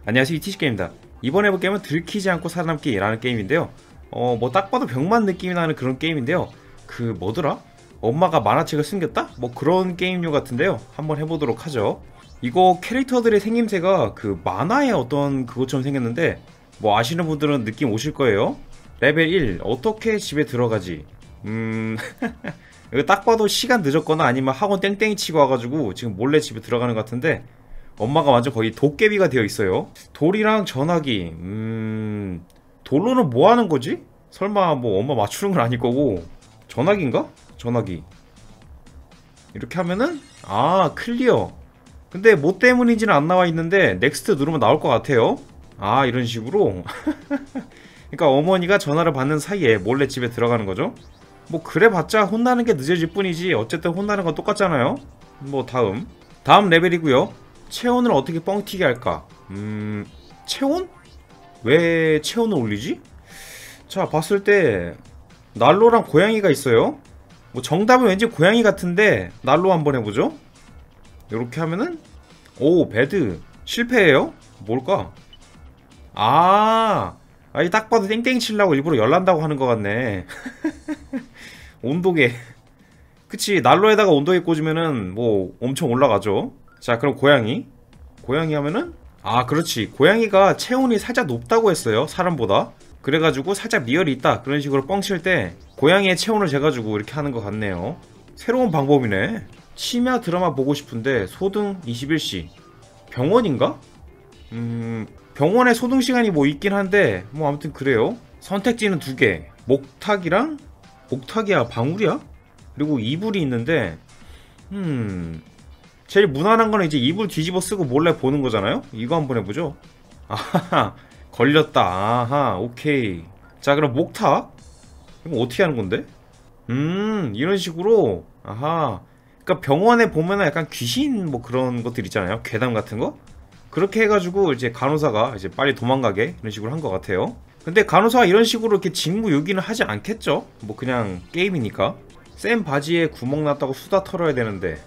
안녕하세요, 이티시게임입니다. 이번에 해볼 게임은 들키지 않고 살아남기라는 게임인데요. 뭐 딱 봐도 병만 느낌이 나는 그런 게임인데요. 그 뭐더라? 엄마가 만화책을 숨겼다? 뭐 그런 게임류 같은데요. 한번 해보도록 하죠. 이거 캐릭터들의 생김새가 그 만화의 어떤 그것처럼 생겼는데 뭐 아시는 분들은 느낌 오실 거예요. 레벨 1 어떻게 집에 들어가지? 이거 딱 봐도 시간 늦었거나 아니면 학원 땡땡이 치고 와가지고 지금 몰래 집에 들어가는 것 같은데 엄마가 완전 거의 도깨비가 되어 있어요. 돌이랑 전화기. 돌로는 뭐 하는 거지? 설마 뭐 엄마 맞추는 건 아닐 거고. 전화기인가? 전화기. 이렇게 하면은 클리어. 근데 뭐 때문인지는 안 나와 있는데 넥스트 누르면 나올 것 같아요. 이런 식으로. 그러니까 어머니가 전화를 받는 사이에 몰래 집에 들어가는 거죠. 뭐 그래봤자 혼나는 게 늦어질 뿐이지 어쨌든 혼나는 건 똑같잖아요. 뭐 다음 레벨이고요. 체온을 어떻게 뻥튀기 할까? 체온? 왜 체온을 올리지? 자, 봤을 때 난로랑 고양이가 있어요. 뭐 정답은 왠지 고양이 같은데 난로 한번 해보죠. 요렇게 하면은 베드 실패해요? 뭘까? 이 딱 봐도 땡땡이 치려고 일부러 열난다고 하는 것 같네. 온도계. 그치, 난로에다가 온도계 꽂으면은 뭐 엄청 올라가죠. 자, 그럼 고양이 하면은 그렇지, 고양이가 체온이 살짝 높다고 했어요, 사람보다. 그래가지고 살짝 미열이 있다 그런 식으로 뻥칠 때 고양이의 체온을 재가지고 이렇게 하는 것 같네요. 새로운 방법이네. 심야 드라마 보고 싶은데 소등 21시. 병원인가? 병원에 소등 시간이 뭐 있긴 한데 뭐 아무튼 그래요. 선택지는 2개. 목탁이야 방울이야? 그리고 이불이 있는데 제일 무난한 거는 이제 이불 뒤집어 쓰고 몰래 보는 거잖아요? 이거 한번 해보죠. 아하하, 걸렸다. 오케이. 자, 그럼 목탁? 이거 어떻게 하는 건데? 이런 식으로. 그러니까 병원에 보면은 약간 귀신 뭐 그런 것들 있잖아요. 괴담 같은 거? 그렇게 해가지고 이제 간호사가 이제 빨리 도망가게 이런 식으로 한 것 같아요. 근데 간호사가 이런 식으로 이렇게 직무유기는 하지 않겠죠? 뭐 그냥 게임이니까. 쌤 바지에 구멍 났다고 수다 털어야 되는데.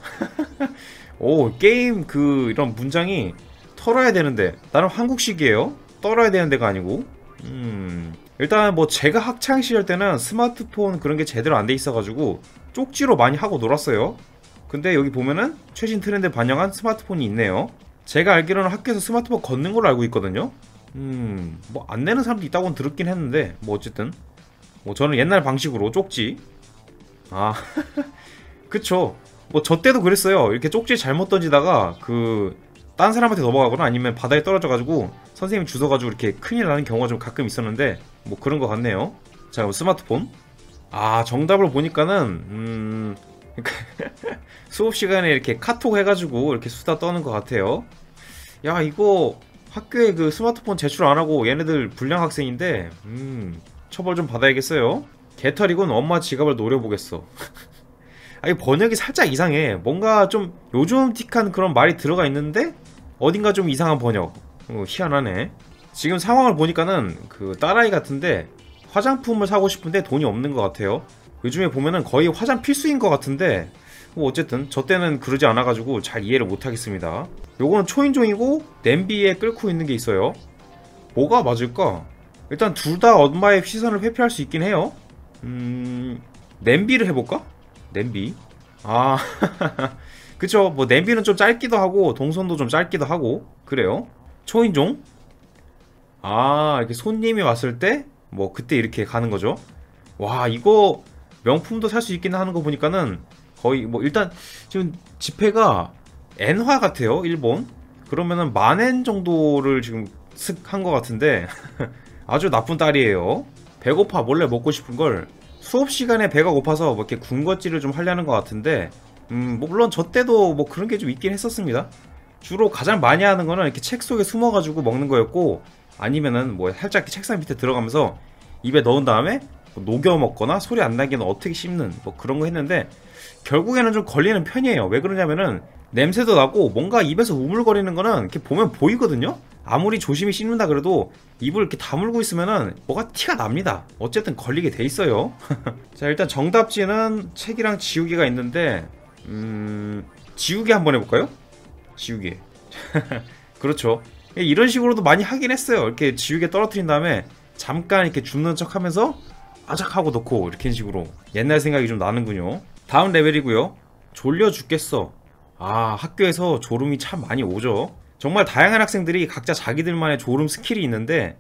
게임 이런 문장이 털어야 되는데 나는 한국식이에요. 떨어야 되는 데가 아니고. 일단 뭐 제가 학창 시절 때는 스마트폰 그런 게 제대로 안 돼 있어가지고 쪽지로 많이 하고 놀았어요. 근데 여기 보면은 최신 트렌드 반영한 스마트폰이 있네요. 제가 알기로는 학교에서 스마트폰 걷는 걸로 알고 있거든요. 뭐 안 내는 사람도 있다고는 들었긴 했는데 뭐 어쨌든 뭐 저는 옛날 방식으로 쪽지. 그쵸. 뭐 저 때도 그랬어요. 이렇게 쪽지 잘못 던지다가 딴 사람한테 넘어가거나 아니면 바다에 떨어져가지고 선생님이 주워가지고 이렇게 큰일 나는 경우가 좀 가끔 있었는데 뭐 그런 것 같네요. 자, 그럼 스마트폰. 정답을 보니까는 수업 시간에 이렇게 카톡 해가지고 이렇게 수다 떠는 것 같아요. 야, 이거 학교에 스마트폰 제출 안 하고 얘네들 불량 학생인데 처벌 좀 받아야겠어요. 개털이군. 엄마 지갑을 노려보겠어. 이 번역이 살짝 이상해. 뭔가 좀 요즘틱한 그런 말이 들어가 있는데 어딘가 좀 이상한 번역. 희한하네. 지금 상황을 보니까는 딸아이 같은데 화장품을 사고 싶은데 돈이 없는 것 같아요. 요즘에 보면은 거의 화장 필수인 것 같은데 뭐 어쨌든 저 때는 그러지 않아가지고 잘 이해를 못하겠습니다. 요거는 초인종이고 냄비에 끓고 있는 게 있어요. 뭐가 맞을까? 일단 둘 다 엄마의 시선을 회피할 수 있긴 해요. 냄비를 해볼까? 냄비. 그쵸. 뭐 냄비는 좀 짧기도 하고 동선도 좀 짧기도 하고 그래요. 초인종. 이렇게 손님이 왔을 때 뭐 그때 이렇게 가는 거죠. 와, 이거 명품도 살 수 있긴 하는 거 보니까는 거의 뭐 일단 지금 지폐가 엔화 같아요. 일본. 그러면은 10,000엔 정도를 지금 한 것 같은데 아주 나쁜 딸이에요. 배고파 몰래 먹고 싶은 걸 수업 시간에 배가 고파서 뭐 이렇게 군것질을 좀 하려는 것 같은데 뭐 물론 저 때도 뭐 그런 게 좀 있긴 했었습니다. 주로 가장 많이 하는 거는 이렇게 책 속에 숨어가지고 먹는 거였고 아니면은 뭐 살짝 책상 밑에 들어가면서 입에 넣은 다음에 뭐 녹여 먹거나 소리 안 나게는 어떻게 씹는 뭐 그런 거 했는데 결국에는 좀 걸리는 편이에요. 왜 그러냐면은 냄새도 나고 뭔가 입에서 우물거리는 거는 이렇게 보면 보이거든요. 아무리 조심히 씹는다 그래도 입을 이렇게 다물고 있으면은 뭐가 티가 납니다. 어쨌든 걸리게 돼 있어요. 자, 일단 정답지는 책이랑 지우개가 있는데 지우개 한번 해볼까요? 지우개. 그렇죠. 예, 이런 식으로도 많이 하긴 했어요. 이렇게 지우개 떨어뜨린 다음에 잠깐 이렇게 죽는 척 하면서 아작 하고 넣고 이렇게 식으로. 옛날 생각이 좀 나는군요. 다음 레벨이고요. 졸려 죽겠어. 아, 학교에서 졸음이 참 많이 오죠. 정말 다양한 학생들이 각자 자기들만의 졸음 스킬이 있는데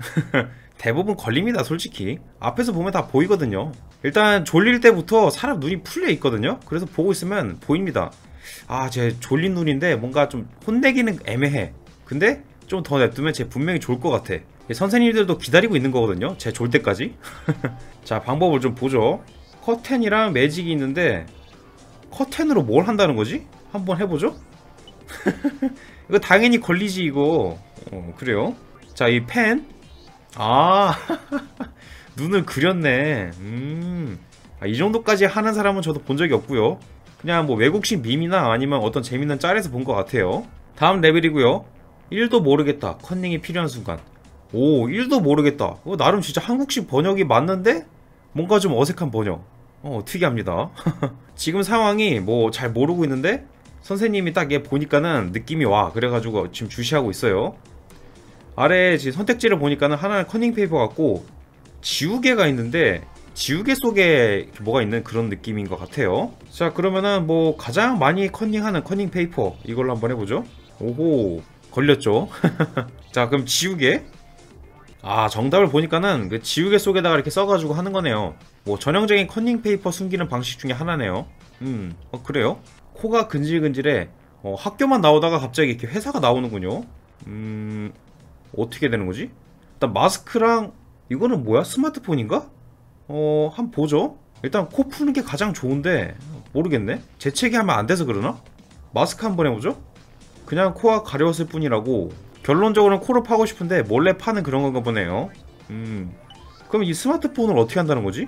대부분 걸립니다, 솔직히. 앞에서 보면 다 보이거든요. 일단 졸릴 때부터 사람 눈이 풀려 있거든요. 그래서 보고 있으면 보입니다. 아, 제 졸린 눈인데 뭔가 좀 혼내기는 애매해. 근데 좀 더 냅두면 쟤 분명히 졸 것 같아. 선생님들도 기다리고 있는 거거든요, 쟤 졸 때까지. 자, 방법을 좀 보죠. 커튼이랑 매직이 있는데 커튼으로 뭘 한다는 거지? 한번 해보죠. 이거 당연히 걸리지, 이거. 그래요. 자, 이 펜. 아, 눈을 그렸네. 아, 이 정도까지 하는 사람은 저도 본 적이 없고요. 그냥 뭐 외국식 밈이나 아니면 어떤 재밌는 짤에서 본 것 같아요. 다음 레벨이고요. 1도 모르겠다. 컨닝이 필요한 순간. 오, 1도 모르겠다. 나름 진짜 한국식 번역이 맞는데 뭔가 좀 어색한 번역. 특이합니다. 지금 상황이 뭐 잘 모르고 있는데 선생님이 딱 얘 보니까는 느낌이 와. 그래가지고 지금 주시하고 있어요. 아래 지금 선택지를 보니까는 하나는 커닝 페이퍼 같고 지우개가 있는데 지우개 속에 뭐가 있는 그런 느낌인 것 같아요. 자, 그러면은 뭐 가장 많이 커닝하는 커닝 페이퍼 이걸로 한번 해보죠. 오호, 걸렸죠. 자, 그럼 지우개. 아, 정답을 보니까는 그 지우개 속에다가 이렇게 써가지고 하는 거네요. 뭐 전형적인 커닝 페이퍼 숨기는 방식 중에 하나네요. 그래요? 코가 근질근질해. 학교만 나오다가 갑자기 이렇게 회사가 나오는군요. 어떻게 되는 거지? 일단 마스크랑 이거는 뭐야? 스마트폰인가? 한번 보죠. 일단 코 푸는 게 가장 좋은데 모르겠네. 재채기 하면 안 돼서 그러나? 마스크 한번 해보죠. 그냥 코가 가려웠을 뿐이라고. 결론적으로는 코를 파고 싶은데 몰래 파는 그런 건가 보네요. 그럼 이 스마트폰을 어떻게 한다는 거지?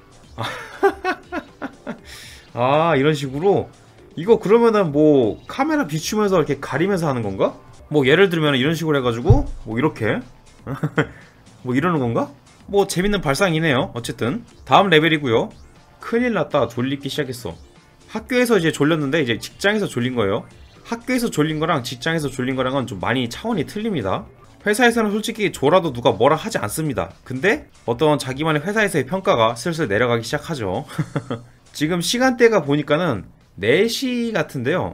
아, 이런 식으로. 이거 그러면은 뭐 카메라 비추면서 이렇게 가리면서 하는 건가? 뭐 예를 들면 이런 식으로 해가지고 뭐 이렇게 뭐 이러는 건가? 뭐 재밌는 발상이네요. 어쨌든 다음 레벨이고요. 큰일 났다. 졸리기 시작했어. 학교에서 이제 졸렸는데 이제 직장에서 졸린 거예요. 학교에서 졸린 거랑 직장에서 졸린 거랑은 좀 많이 차원이 틀립니다. 회사에서는 솔직히 졸아도 누가 뭐라 하지 않습니다. 근데 어떤 자기만의 회사에서의 평가가 슬슬 내려가기 시작하죠. 지금 시간대가 보니까는 4시 같은데요.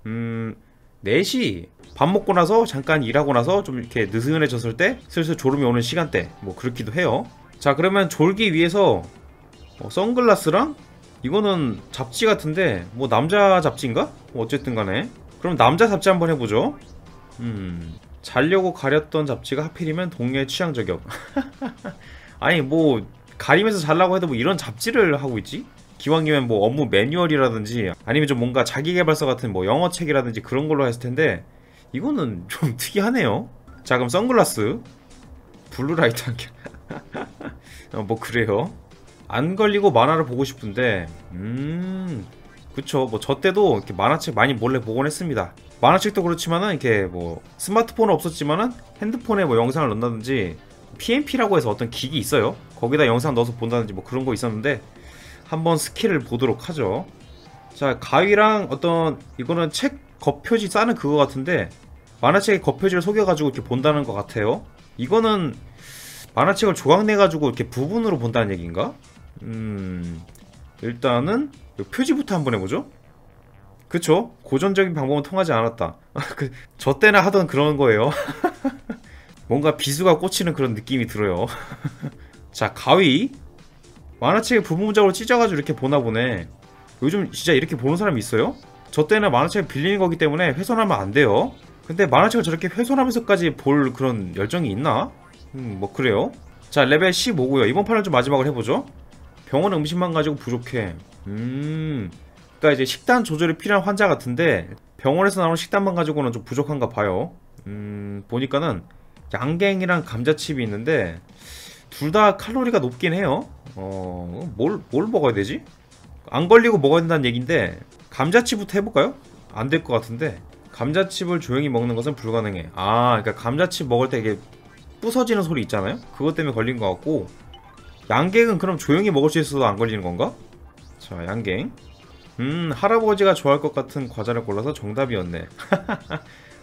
4시 밥 먹고 나서 잠깐 일하고 나서 좀 이렇게 느슨해졌을 때 슬슬 졸음이 오는 시간대, 뭐 그렇기도 해요. 자, 그러면 졸기 위해서 선글라스랑 이거는 잡지 같은데 뭐 남자 잡지인가? 어쨌든 간에 그럼 남자 잡지 한번 해보죠. 자려고 가렸던 잡지가 하필이면 동료의 취향 저격. 아니 뭐 가리면서 자려고 해도 뭐 이런 잡지를 하고 있지? 기왕이면 뭐 업무 매뉴얼이라든지 아니면 좀 뭔가 자기계발서 같은 뭐 영어책이라든지 그런 걸로 했을 텐데 이거는 좀 특이하네요. 자, 그럼 선글라스 블루라이트 안경. 뭐 그래요. 안 걸리고 만화를 보고 싶은데 그쵸. 뭐 저 때도 이렇게 만화책 많이 몰래 보곤 했습니다. 만화책도 그렇지만은 이렇게 뭐 스마트폰은 없었지만은 핸드폰에 뭐 영상을 넣는다든지 PMP라고 해서 어떤 기기 있어요. 거기다 영상 넣어서 본다든지 뭐 그런 거 있었는데 한번 스킬을 보도록 하죠. 자, 가위랑 어떤 이거는 책 겉표지 싸는 그거 같은데 만화책의 겉표지를 속여가지고 이렇게 본다는 것 같아요. 이거는 만화책을 조각내가지고 이렇게 부분으로 본다는 얘기인가? 일단은 표지부터 한번 해보죠. 그쵸? 고전적인 방법은 통하지 않았다. 저 때나 하던 그런 거예요. 뭔가 비수가 꽂히는 그런 느낌이 들어요. 자, 가위. 만화책을 부분적으로 찢어가지고 이렇게 보나 보네. 요즘 진짜 이렇게 보는 사람이 있어요? 저 때는 만화책을 빌리는 거기 때문에 훼손하면 안 돼요. 근데 만화책을 저렇게 훼손하면서까지 볼 그런 열정이 있나? 뭐 그래요. 자, 레벨 15고요 이번 판을 좀 마지막으로 해보죠. 병원 음식만 가지고 부족해. 그러니까 이제 식단 조절이 필요한 환자 같은데 병원에서 나오는 식단만 가지고는 좀 부족한가 봐요. 보니까는 양갱이랑 감자칩이 있는데 둘 다 칼로리가 높긴 해요. 뭘 먹어야 되지? 안 걸리고 먹어야 된다는 얘긴데 감자칩부터 해볼까요? 안 될 것 같은데. 감자칩을 조용히 먹는 것은 불가능해. 아, 그러니까 감자칩 먹을 때 이게 부서지는 소리 있잖아요? 그것 때문에 걸린 것 같고, 양갱은 그럼 조용히 먹을 수 있어도 안 걸리는 건가? 자, 양갱. 할아버지가 좋아할 것 같은 과자를 골라서 정답이었네.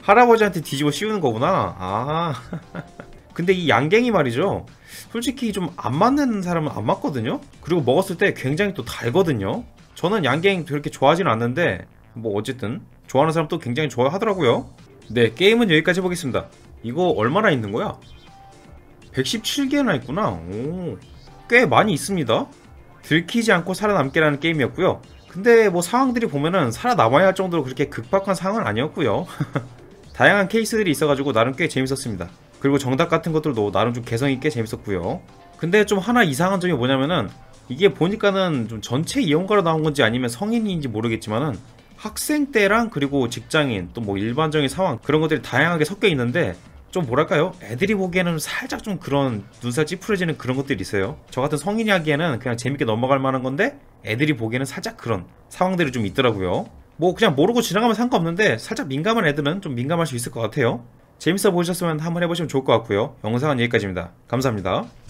할아버지한테 뒤집어 씌우는 거구나. 아. 근데 이 양갱이 말이죠. 솔직히 좀 안 맞는 사람은 안 맞거든요. 그리고 먹었을 때 굉장히 또 달거든요. 저는 양갱 그렇게 좋아하진 않는데 뭐 어쨌든 좋아하는 사람도 굉장히 좋아하더라고요. 네, 게임은 여기까지 해보겠습니다. 이거 얼마나 있는 거야? 117개나 있구나. 오, 꽤 많이 있습니다. 들키지 않고 살아남게라는 게임이었고요. 근데 뭐 상황들이 보면은 살아남아야 할 정도로 그렇게 급박한 상황은 아니었고요. 다양한 케이스들이 있어가지고 나름 꽤 재밌었습니다. 그리고 정답 같은 것들도 나름 좀 개성있게 재밌었고요. 근데 좀 하나 이상한 점이 뭐냐면은 이게 보니까는 좀 전체 이용가로 나온 건지 아니면 성인인지 모르겠지만은 학생 때랑 그리고 직장인 또 뭐 일반적인 상황 그런 것들이 다양하게 섞여 있는데 좀 뭐랄까요? 애들이 보기에는 살짝 좀 그런 눈살 찌푸려지는 그런 것들이 있어요. 저 같은 성인이 하기에는 그냥 재밌게 넘어갈 만한 건데 애들이 보기에는 살짝 그런 상황들이 좀 있더라고요. 뭐 그냥 모르고 지나가면 상관없는데 살짝 민감한 애들은 좀 민감할 수 있을 것 같아요. 재밌어 보셨으면 한번 해보시면 좋을 것 같고요. 영상은 여기까지입니다. 감사합니다.